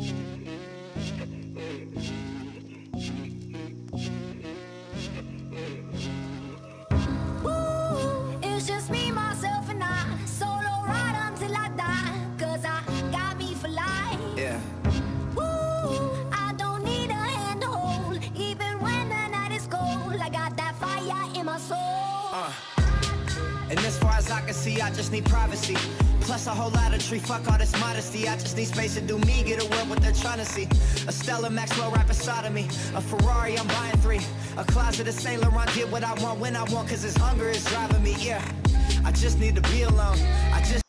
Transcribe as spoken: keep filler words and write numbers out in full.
It's just me, myself, and I. Solo ride until I die. Cause I got me for life. Yeah. Woo, I don't need a hand to hold. Even when the night is cold, I got that fire in my soul. Uh. And as far as I can see, I just need privacy. Plus a whole lot of tree, fuck all this modesty. I just need space to do me, get away what they're trying to see. A Stella Maxwell right beside of me. A Ferrari, I'm buying three. A closet of Saint Laurent, get what I want when I want. Cause this hunger is driving me, yeah. I just need to be alone. I just